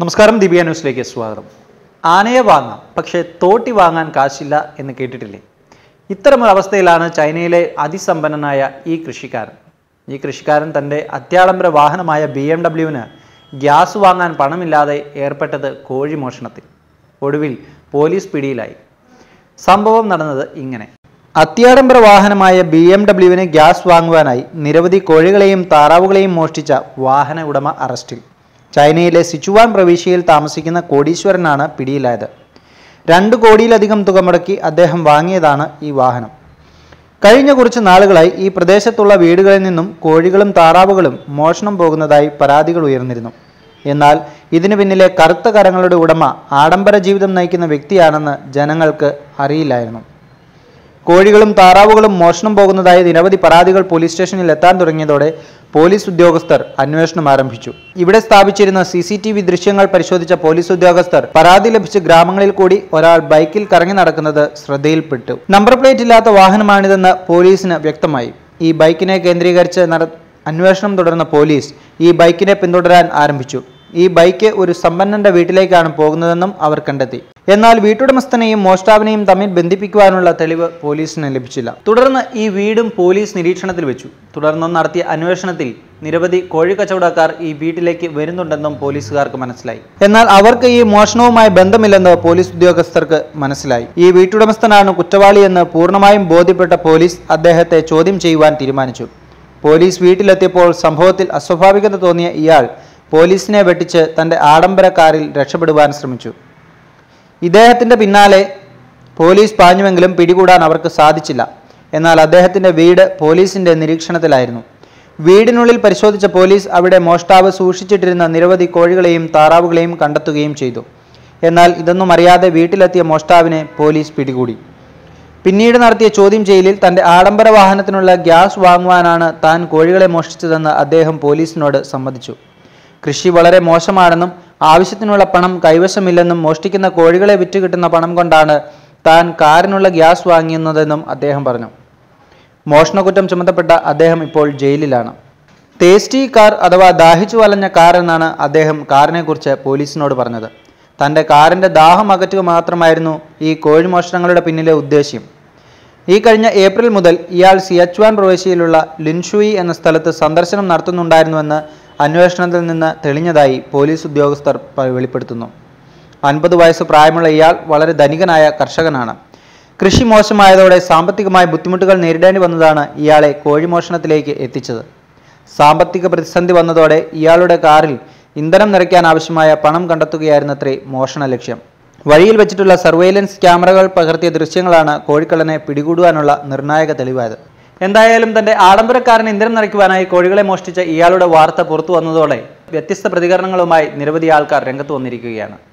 നമസ്കാരം, ദീപിക ന്യൂസിലേക്ക് സ്വാഗതം. ആനയെ വാങ്ങാം, പക്ഷേ തോട്ടി വാങ്ങാൻ കാശില്ല എന്ന് കേട്ടിട്ടില്ലേ? ഇത്തരമൊരവസ്ഥയിലാണ് ചൈനയിലെ അതിസമ്പന്നനായ ഈ കൃഷിക്കാരൻ തൻ്റെ അത്യാഡംബര വാഹനമായ BMW-ന് ഗ്യാസ് വാങ്ങാൻ പണമില്ലാതെ ഏർപ്പെട്ടത് കോഴിമോഷണത്തിൽ. ഒടുവിൽ പോലീസ് പിടിയിലായി. സംഭവം നടന്നത് ഇങ്ങനെ. അത്യാഡംബര വാഹനമായ BMW-ന് ഗ്യാസ് വാങ്ങുവാനായി നിരവധി കോഴികളെയും താറാവുകളെയും മോഷ്ടിച്ച വാഹന ഉടമ അറസ്റ്റിൽ. ചൈനയിലെ സിച്ചുവാൻ പ്രവിശ്യയിൽ താമസിക്കുന്ന കോടീശ്വരനാണ് പിടിയിലായത്. 2 കോടിയിലധികം തുക മുടക്കി അദ്ദേഹം വാങ്ങിയതാണ് ഈ വാഹനം. കഴിഞ്ഞ കുറച്ച് നാളുകളായി ഈ പ്രദേശത്തുള്ള വീടുകളിൽ നിന്നും കോഴികളും താറാവുകളും മോഷണം പോകുന്നതായി പരാതികൾ ഉയർന്നിരുന്നു. എന്നാൽ ഇതിനു പിന്നിലെ കറുത്ത കരങ്ങളുടെ ഉടമ ആഡംബര ജീവിതം നയിക്കുന്ന വ്യക്തിയാണെന്ന് ജനങ്ങൾക്ക് അറിയില്ലായിരുന്നു. കോഴികളും താറാവുകളും മോഷണം പോകുന്നതായി നിരവധി പരാതികൾ പോലീസ് സ്റ്റേഷനിൽ എത്താൻ തുടങ്ങിയതോടെ പോലീസ് ഉദ്യോഗസ്ഥർ അന്വേഷണം ആരംഭിച്ചു. ഇവിടെ സ്ഥാപിച്ചിരുന്ന CCTV ദൃശ്യങ്ങൾ പരിശോധിച്ച പോലീസ് ഉദ്യോഗസ്ഥർ പരാതി ലഭിച്ച ഗ്രാമങ്ങളിൽ കൂടി ഒരാൾ ബൈക്കിൽ കറങ്ങി നടക്കുന്നത് ശ്രദ്ധയിൽപ്പെട്ടു. നമ്പർ പ്ലേറ്റ് ഇല്ലാത്ത വാഹനമാണിതെന്ന് പോലീസിന് വ്യക്തമായി. ഈ ബൈക്കിനെ കേന്ദ്രീകരിച്ച് അന്വേഷണം തുടർന്ന പോലീസ് ഈ ബൈക്കിനെ പിന്തുടരാൻ ആരംഭിച്ചു. ഈ ബൈക്ക് ഒരു സമ്പന്നന്റെ വീട്ടിലേക്കാണ് പോകുന്നതെന്നും അവർ കണ്ടെത്തി. എന്നാൽ വീട്ടുടമസ്ഥനെയും മോഷ്ടാവിനെയും തമ്മിൽ ബന്ധിപ്പിക്കുവാനുള്ള തെളിവ് പോലീസിന് ലഭിച്ചില്ല. തുടർന്ന് ഈ വീടും പോലീസ് നിരീക്ഷണത്തിൽ വെച്ചു. തുടർന്ന് നടത്തിയ അന്വേഷണത്തിൽ നിരവധി കോഴിക്കച്ചവടക്കാർ ഈ വീട്ടിലേക്ക് വരുന്നുണ്ടെന്നും പോലീസുകാർക്ക് മനസ്സിലായി. എന്നാൽ അവർക്ക് ഈ മോഷണവുമായി ബന്ധമില്ലെന്ന് പോലീസ് ഉദ്യോഗസ്ഥർക്ക് മനസ്സിലായി. ഈ വീട്ടുടമസ്ഥനാണ് കുറ്റവാളിയെന്ന് പൂർണ്ണമായും ബോധ്യപ്പെട്ട പോലീസ് അദ്ദേഹത്തെ ചോദ്യം ചെയ്യുവാൻ തീരുമാനിച്ചു. പോലീസ് വീട്ടിലെത്തിയപ്പോൾ സംഭവത്തിൽ അസ്വാഭാവികത തോന്നിയ ഇയാൾ പോലീസിനെ വെട്ടിച്ച് തൻ്റെ ആഡംബര കാറിൽ രക്ഷപ്പെടുവാൻ ശ്രമിച്ചു. ഇദ്ദേഹത്തിൻ്റെ പിന്നാലെ പോലീസ് പാഞ്ഞുവെങ്കിലും പിടികൂടാൻ അവർക്ക് സാധിച്ചില്ല. എന്നാൽ അദ്ദേഹത്തിൻ്റെ വീട് പോലീസിൻ്റെ നിരീക്ഷണത്തിലായിരുന്നു. വീടിനുള്ളിൽ പരിശോധിച്ച പോലീസ് അവിടെ മോഷ്ടാവ് സൂക്ഷിച്ചിട്ടിരുന്ന നിരവധി കോഴികളെയും താറാവുകളെയും കണ്ടെത്തുകയും ചെയ്തു. എന്നാൽ ഇതൊന്നും അറിയാതെ വീട്ടിലെത്തിയ മോഷ്ടാവിനെ പോലീസ് പിടികൂടി. പിന്നീട് നടത്തിയ ചോദ്യം ചെയ്യലിൽ തൻ്റെ ആഡംബര വാഹനത്തിനുള്ള ഗ്യാസ് വാങ്ങുവാനാണ് താൻ കോഴികളെ മോഷ്ടിച്ചതെന്ന് അദ്ദേഹം പോലീസിനോട് സമ്മതിച്ചു. കൃഷി വളരെ മോശമാണെന്നും ആവശ്യത്തിനുള്ള പണം കൈവശമില്ലെന്നും മോഷ്ടിക്കുന്ന കോഴികളെ വിറ്റ് കിട്ടുന്ന പണം കൊണ്ടാണ് താൻ കാറിനുള്ള ഗ്യാസ് വാങ്ങിയെന്നതെന്നും അദ്ദേഹം പറഞ്ഞു. മോഷണക്കുറ്റം ചുമത്തപ്പെട്ട അദ്ദേഹം ഇപ്പോൾ ജയിലിലാണ്. തേസ്റ്റി കാർ അഥവാ ദാഹിച്ചു വലഞ്ഞ കാർ എന്നാണ് അദ്ദേഹം കാറിനെക്കുറിച്ച് പോലീസിനോട് പറഞ്ഞത്. തൻ്റെ കാറിൻ്റെ ദാഹം അകറ്റുക മാത്രമായിരുന്നു ഈ കോഴിമോഷണങ്ങളുടെ പിന്നിലെ ഉദ്ദേശ്യം. ഈ കഴിഞ്ഞ ഏപ്രിൽ മുതൽ ഇയാൾ സിയച്വാൻ പ്രവിശ്യയിലുള്ള ലിൻഷുയി എന്ന സ്ഥലത്ത് സന്ദർശനം നടത്തുന്നുണ്ടായിരുന്നുവെന്ന് അന്വേഷണത്തിൽ നിന്ന് തെളിഞ്ഞതായി പോലീസ് ഉദ്യോഗസ്ഥർ വെളിപ്പെടുത്തുന്നു. 50 വയസ്സ് പ്രായമുള്ള ഇയാൾ വളരെ ധനികനായ കർഷകനാണ്. കൃഷി മോശമായതോടെ സാമ്പത്തികമായ ബുദ്ധിമുട്ടുകൾ നേരിടേണ്ടി വന്നതാണ് ഇയാളെ കോഴിമോഷണത്തിലേക്ക് എത്തിച്ചത്. സാമ്പത്തിക പ്രതിസന്ധി വന്നതോടെ ഇയാളുടെ കാറിൽ ഇന്ധനം നിറയ്ക്കാൻ ആവശ്യമായ പണം കണ്ടെത്തുകയായിരുന്നത്രേ മോഷണ ലക്ഷ്യം. വഴിയിൽ വെച്ചിട്ടുള്ള സർവൈലൻസ് ക്യാമറകൾ പകർത്തിയ ദൃശ്യങ്ങളാണ് കോഴിക്കള്ളനെ പിടികൂടുവാനുള്ള നിർണായക തെളിവായത്. എന്തായാലും തൻ്റെ ആഡംബരക്കാരന് ഇന്ധനം നിറയ്ക്കുവാനായി കോഴികളെ മോഷ്ടിച്ച ഇയാളുടെ വാർത്ത പുറത്തു വന്നതോടെ വ്യത്യസ്ത പ്രതികരണങ്ങളുമായി നിരവധി ആൾക്കാർ രംഗത്ത് വന്നിരിക്കുകയാണ്.